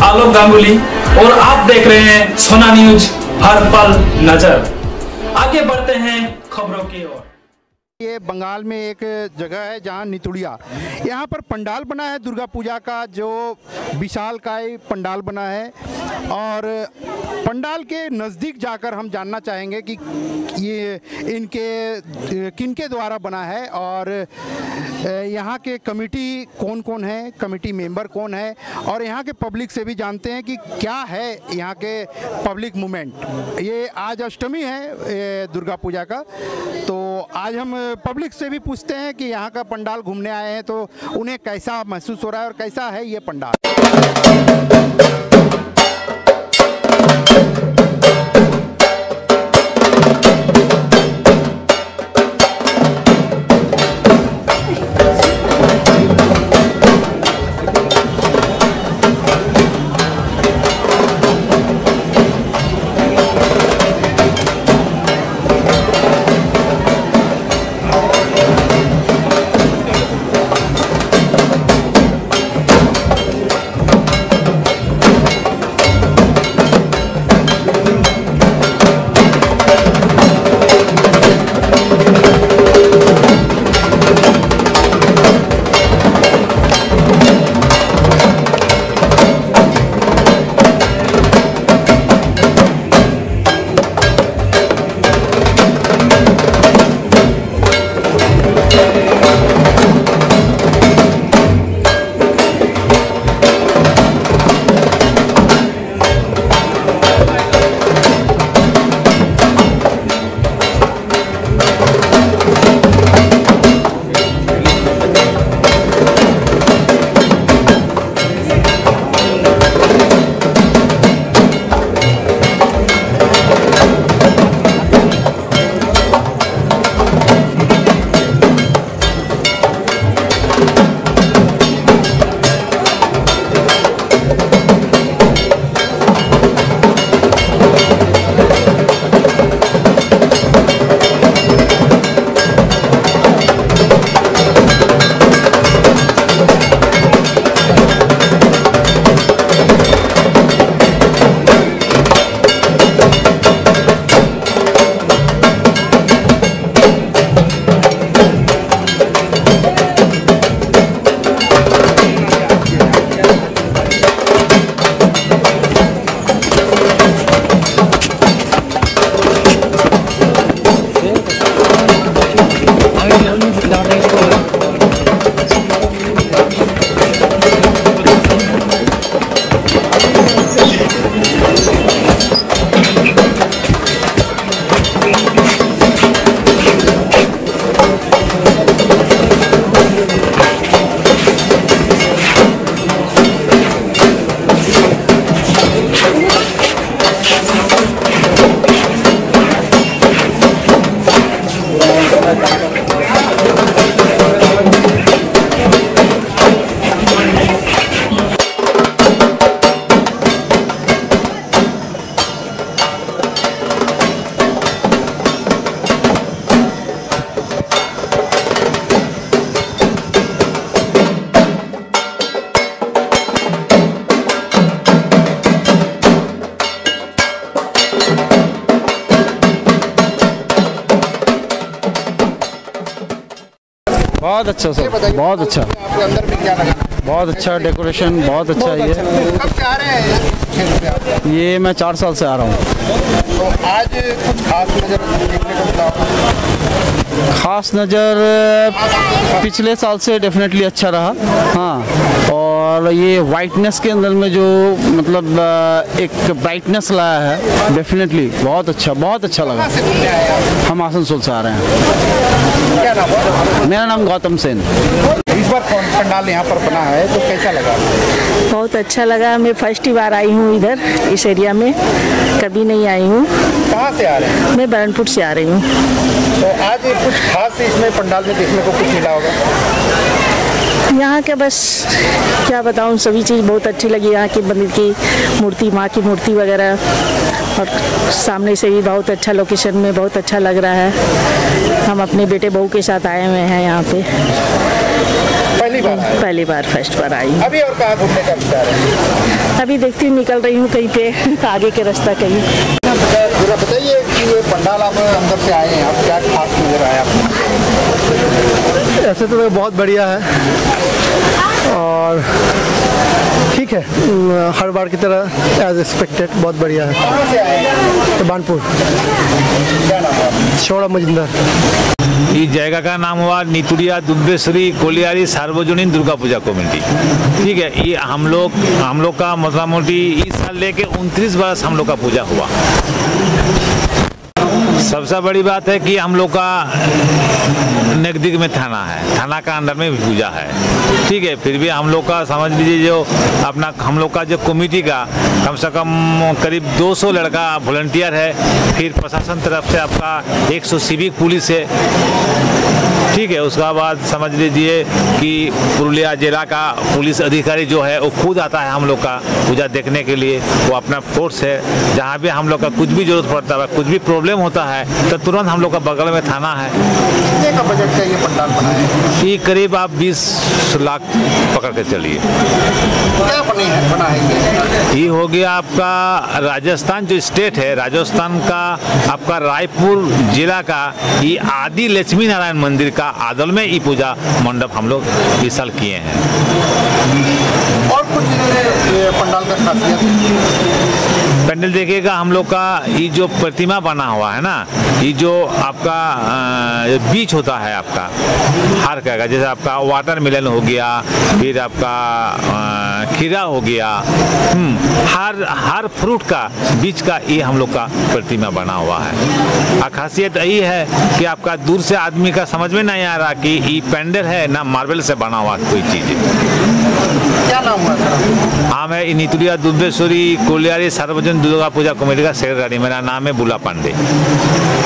आलोक गांगुली और आप देख रहे हैं सोना न्यूज, हर पल नजर। आगे बढ़ते हैं खबरों की ओर। ये बंगाल में एक जगह है जहाँ नितुड़िया, यहाँ पर पंडाल बना है दुर्गा पूजा का, जो विशालकाय पंडाल बना है। और पंडाल के नज़दीक जाकर हम जानना चाहेंगे कि ये किनके द्वारा बना है और यहाँ के कमेटी कौन कौन है, कमेटी मेंबर कौन है, और यहाँ के पब्लिक से भी जानते हैं कि क्या है यहाँ के पब्लिक मूवमेंट। ये आज अष्टमी है दुर्गा पूजा का, तो आज हम पब्लिक से भी पूछते हैं कि यहाँ का पंडाल घूमने आए हैं तो उन्हें कैसा महसूस हो रहा है और कैसा है ये पंडाल। बहुत अच्छा सर, बहुत अच्छा। आपके अंदर में क्या लगा? बहुत अच्छा डेकोरेशन, बहुत अच्छा ये। कब से आ रहे हैं? ये मैं 4 साल से आ रहा हूँ। तो आज कुछ खास नज़र देखने को मिला? खास नज़र पिछले साल से डेफिनेटली अच्छा रहा। हाँ, और ये वाइटनेस के अंदर में जो मतलब एक ब्राइटनेस लाया है, डेफिनेटली बहुत अच्छा लगा। हम आसनसोल से आ रहे हैं। क्या नाम है? मेरा नाम गौतम सेन। इस बार पंडाल यहाँ पर बना है तो कैसा लगा? बहुत अच्छा लगा। मैं फर्स्ट ही बार आई हूँ इधर, इस एरिया में कभी नहीं आई हूँ। कहाँ से आ रहे हैं? मैं बरनपुर से आ रही हूँ। तो आज कुछ खास इसमें पंडाल में देखने को कुछ मिला होगा? यहाँ के बस क्या बताऊँ, सभी चीज़ बहुत अच्छी लगी। यहाँ की मंदिर की मूर्ति, माँ की मूर्ति वगैरह, और सामने से भी बहुत अच्छा लोकेशन में बहुत अच्छा लग रहा है। हम अपने बेटे बहू के साथ आए हुए हैं यहाँ पे। पहली बार आए? पहली बार फर्स्ट बार आई। अभी और कहाँ घूमने का विचार है? अभी देखती हूँ, निकल रही हूँ कहीं पे आगे के रास्ता कहीं। जरा बताइए कि ये पंडाल आप अंदर से आए हैं, आप क्या खास नजर आया आपको? ऐसे तो बहुत बढ़िया है और ठीक है, हर बार की तरह एज एक्सपेक्टेड बहुत बढ़िया है। कहाँ से आए हैं? बानपुर। क्या नाम है? शौरभ मजिंदर। इस जगह का नाम हुआ नितुड़िया दुब्बेश्वरी कोलियारी सार्वजनिक दुर्गा पूजा कमेटी। ठीक है, ये हम लोग का मोटा मोटी इस साल लेके 29 वर्ष हम लोग का पूजा हुआ। सबसे बड़ी बात है कि हम लोग का नजदीक में थाना है, थाना का अंदर में भी पूजा है। ठीक है, फिर भी हम लोग का समझ लीजिए जो अपना हम लोग का जो कमेटी का कम से कम करीब 200 लड़का वॉलंटियर है। फिर प्रशासन तरफ से आपका 100 सिविक पुलिस है। ठीक है, उसका बाद समझ लीजिए कि पुरुलिया जिला का पुलिस अधिकारी जो है वो खुद आता है हम लोग का पूजा देखने के लिए। वो अपना फोर्स है, जहाँ भी हम लोग का कुछ भी जरूरत पड़ता है, कुछ भी प्रॉब्लम होता है तो तुरंत हम लोग का बगल में थाना है। कितने का बजट का ये पंडाल बना है? ये करीब आप 20 लाख पकड़ के चलिए। क्या बना है ये हो गया आपका राजस्थान जो स्टेट है, राजस्थान का आपका रायपुर जिला का ये आदि लक्ष्मी नारायण मंदिर का आदल में ये पूजा मंडप हम लोग इस साल किए हैं। और कुछ ये पंडाल का खासियत? पैंडल देखिएगा हम लोग का ये जो प्रतिमा बना हुआ है ना, ये जो आपका बीच होता है आपका हर का, जैसे आपका वाटरमेलन हो गया, फिर आपका खीरा हो गया, हर फ्रूट का बीच का ये हम लोग का प्रतिमा बना हुआ है। और खासियत यही है कि आपका दूर से आदमी का समझ में नहीं आ रहा कि ये पैंडल है ना मार्बल से बना हुआ कोई चीज़ है। क्या नाम हुआ सर? हाँ, मैं नितुड़िया दुब्बेश्वरी कोलियारी सार्वजनिक दुर्गा पूजा कमेटी का सेक्रेटरी, मेरा नाम है बुला पांडे।